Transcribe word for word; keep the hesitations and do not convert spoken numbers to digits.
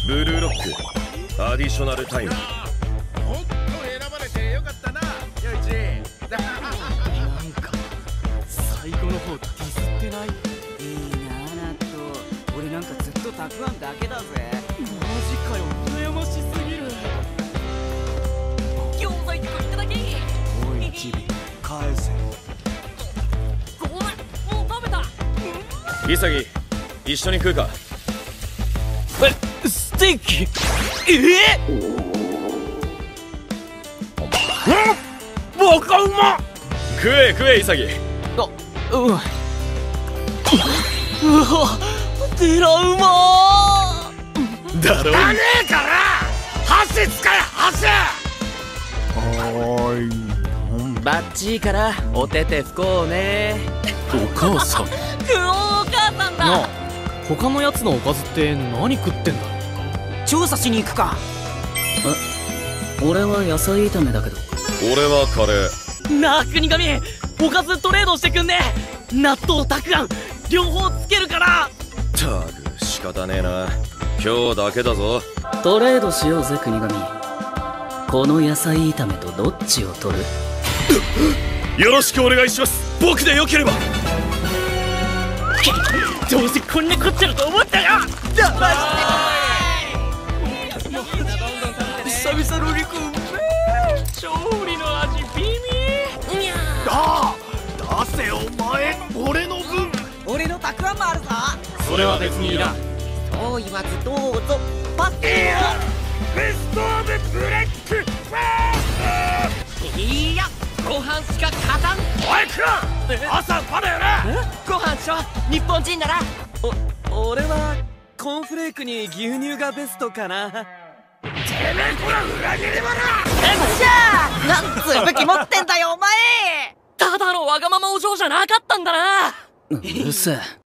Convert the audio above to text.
ブルーロックアディショナルタイム。 本当選ばれてよかったな、よいち。 なんか最後の方ディスってない？ いいなあ、ナット。俺なんかずっとたくあんだけだぜ。 マジかよ、羨ましすぎる。 餃子一個いただき。 おいチビ、返せ。 ごめん、もう食べた。 潔、一緒に食うか。 え、ステーキ？えー、バカうまっ。 食え食え潔。 あ、うん。うわ、デラうまーだろ。 ダメえから箸使え、箸。 おーい、 バッチリからおてて拭こうね。お母さん。 クオお母さんだ。 なあ、他のやつのおかずって何食ってんだ？ 調査しに行くか。え、俺は野菜炒めだけど。 俺はカレー。 なあ国神、おかずトレードしてくんね。納豆たくあん両方つけるから。 ったく仕方ねえな、今日だけだぞ。 トレードしようぜ国神。この野菜炒めとどっちを取る？ よろしくお願いします、僕でよければ。 どうせこんなこっちゃだと思ったよ。久々の肉うめえ。勝利の味ビミー。にゃああ、出せお前、俺の分。 俺のたくあんもあるぞ。 それは別にいらん。 そう言わずどうぞ。パッと。 ベストオブブレック。 いや、ご飯しか勝たん。 おいクロ、朝パだよな。 ご飯しょ、日本人なら。 お、俺はコーンフレークに牛乳がベストかな。 てめえこら裏切り者。 よっしゃー、なんつう武器持ってんだよお前。 ただのわがままお嬢じゃなかったんだな。 うるせえ。